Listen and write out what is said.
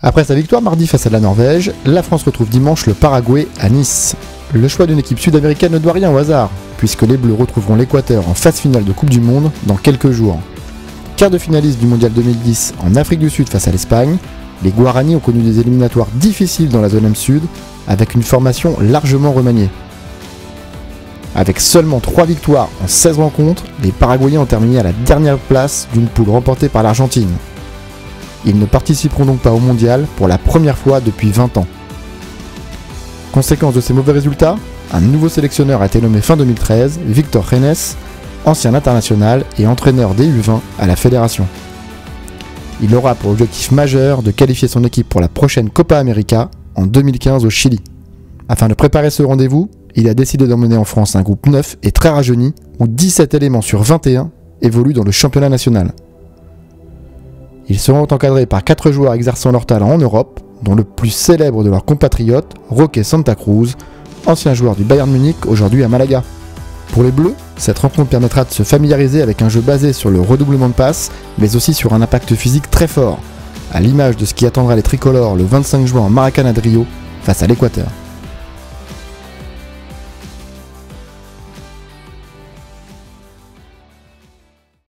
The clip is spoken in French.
Après sa victoire mardi face à la Norvège, la France retrouve dimanche le Paraguay à Nice. Le choix d'une équipe sud-américaine ne doit rien au hasard, puisque les Bleus retrouveront l'Équateur en phase finale de Coupe du Monde dans quelques jours. Quart de finaliste du Mondial 2010 en Afrique du Sud face à l'Espagne, les Guarani ont connu des éliminatoires difficiles dans la zone M-Sud, avec une formation largement remaniée. Avec seulement 3 victoires en 16 rencontres, les Paraguayens ont terminé à la dernière place d'une poule remportée par l'Argentine. Ils ne participeront donc pas au Mondial pour la première fois depuis 20 ans. Conséquence de ces mauvais résultats, un nouveau sélectionneur a été nommé fin 2013, Victor Renes, ancien international et entraîneur des U20 à la fédération. Il aura pour objectif majeur de qualifier son équipe pour la prochaine Copa América en 2015 au Chili. Afin de préparer ce rendez-vous, il a décidé d'emmener en France un groupe neuf et très rajeuni où 17 éléments sur 21 évoluent dans le championnat national. Ils seront encadrés par 4 joueurs exerçant leur talent en Europe, dont le plus célèbre de leurs compatriotes, Roque Santa Cruz, ancien joueur du Bayern Munich, aujourd'hui à Malaga. Pour les Bleus, cette rencontre permettra de se familiariser avec un jeu basé sur le redoublement de passes, mais aussi sur un impact physique très fort, à l'image de ce qui attendra les tricolores le 25 juin en Maracanã de Rio face à l'Équateur.